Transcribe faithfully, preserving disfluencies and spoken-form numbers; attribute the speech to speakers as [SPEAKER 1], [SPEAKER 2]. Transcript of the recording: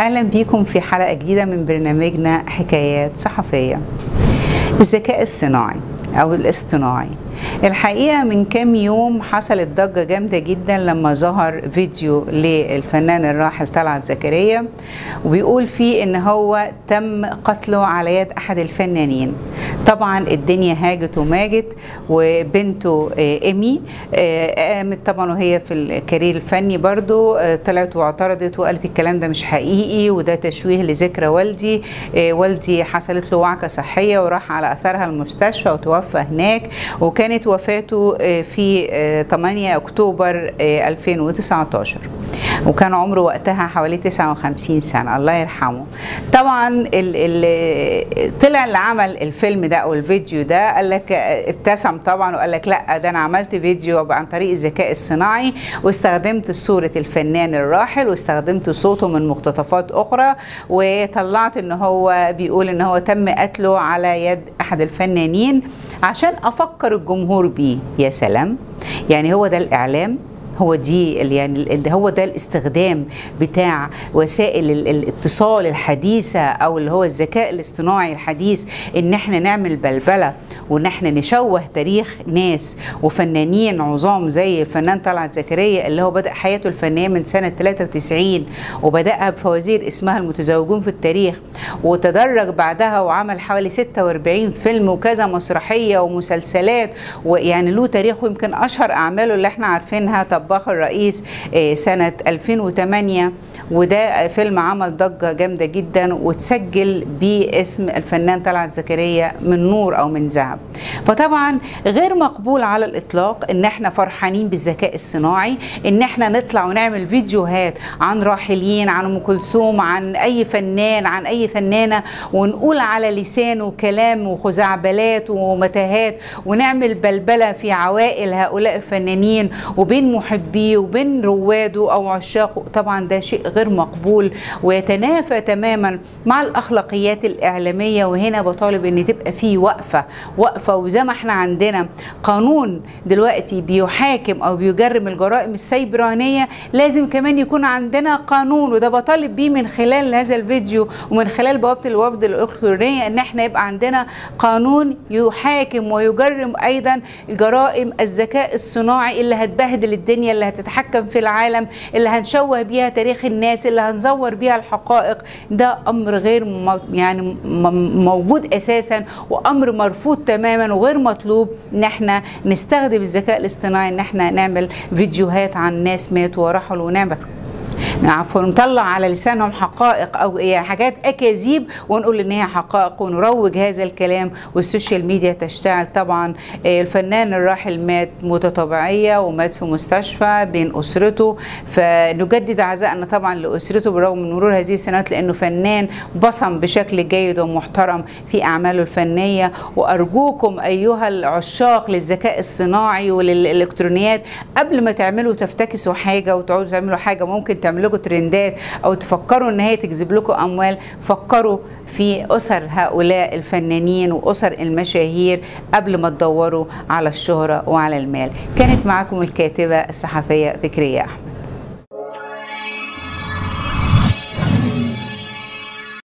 [SPEAKER 1] أهلا بيكم في حلقة جديدة من برنامجنا حكايات صحفية. الذكاء الصناعي أو الاصطناعي، الحقيقة من كام يوم حصلت ضجة جامدة جدا لما ظهر فيديو للفنان الراحل طلعت زكريا وبيقول فيه ان هو تم قتله على يد احد الفنانين. طبعا الدنيا هاجت وماجت، وبنته ايمي قامت طبعا وهي في الكارير الفني برضو طلعت واعترضت وقالت الكلام ده مش حقيقي وده تشويه لذكرى والدي. والدي حصلت له وعكة صحية وراح على اثرها المستشفى وتوفى هناك، وكانت وفاته في ثمانية أكتوبر ألفين وتسعة عشر وكان عمره وقتها حوالي تسعة وخمسين سنة، الله يرحمه. طبعا اللي طلع اللي عمل الفيلم ده او الفيديو ده قال لك ابتسم طبعا وقال لك لا ده انا عملت فيديو عن طريق الذكاء الصناعي واستخدمت صورة الفنان الراحل واستخدمت صوته من مقتطفات اخرى وطلعت ان هو بيقول ان هو تم قتله على يد احد الفنانين عشان افكر الجمهور بيه. يا سلام، يعني هو ده الاعلام، هو دي يعني هو ده الاستخدام بتاع وسائل الاتصال الحديثه او اللي هو الذكاء الاصطناعي الحديث، ان احنا نعمل بلبله وان احنا نشوه تاريخ ناس وفنانين عظام زي الفنان طلعت زكريا اللي هو بدأ حياته الفنيه من سنه ثلاثة وتسعين وبدأها بفوازير اسمها المتزوجون في التاريخ، وتدرج بعدها وعمل حوالي ستة وأربعين فيلم وكذا مسرحيه ومسلسلات، ويعني له تاريخ. ويمكن اشهر اعماله اللي احنا عارفينها طباخ الرئيس سنة ألفين وثمانية، وده فيلم عمل ضجة جامدة جدا وتسجل باسم الفنان طلعت زكريا من نور أو من ذهب. فطبعا غير مقبول على الإطلاق إن احنا فرحانين بالذكاء الصناعي، إن احنا نطلع ونعمل فيديوهات عن راحلين، عن أم كلثوم، عن أي فنان، عن أي فنانة، ونقول على لسانه كلام وخزعبلات ومتاهات ونعمل بلبلة في عوائل هؤلاء الفنانين وبين محبيه وبين رواده او عشاقه. طبعا ده شيء غير مقبول ويتنافى تماما مع الاخلاقيات الاعلاميه. وهنا بطالب ان تبقى فيه وقفه وقفه وزي ما احنا عندنا قانون دلوقتي بيحاكم او بيجرم الجرائم السيبرانيه، لازم كمان يكون عندنا قانون، وده بطالب بيه من خلال هذا الفيديو ومن خلال بوابه الوفد الالكترونيه ان احنا يبقى عندنا قانون يحاكم ويجرم ايضا جرائم الذكاء الصناعي اللي هتبهدل الدنيا، اللي هتتحكم في العالم، اللي هنشوه بيها تاريخ الناس، اللي هنزور بيها الحقائق. ده امر غير يعني موجود اساسا وامر مرفوض تماما وغير مطلوب ان احنا نستخدم الذكاء الاصطناعي ان احنا نعمل فيديوهات عن ناس ماتوا ورحلوا ونعمل عفوا نطلع على لسانهم حقائق او يعني حاجات اكاذيب ونقول ان هي حقائق ونروج هذا الكلام والسوشيال ميديا تشتعل. طبعا الفنان الراحل مات موتة طبيعية ومات في مستشفى بين اسرته، فنجدد عزائنا طبعا لاسرته بالرغم من مرور هذه السنوات، لانه فنان بصم بشكل جيد ومحترم في اعماله الفنية. وارجوكم ايها العشاق للذكاء الصناعي وللالكترونيات قبل ما تعملوا تفتكسوا حاجة وتقعدوا تعملوا حاجة ممكن تعملوا ترندات او تفكروا ان هي تجذب لكم اموال، فكروا في اسر هؤلاء الفنانين واسر المشاهير قبل ما تدوروا على الشهرة وعلى المال. كانت معكم الكاتبة الصحفية فكرية أحمد.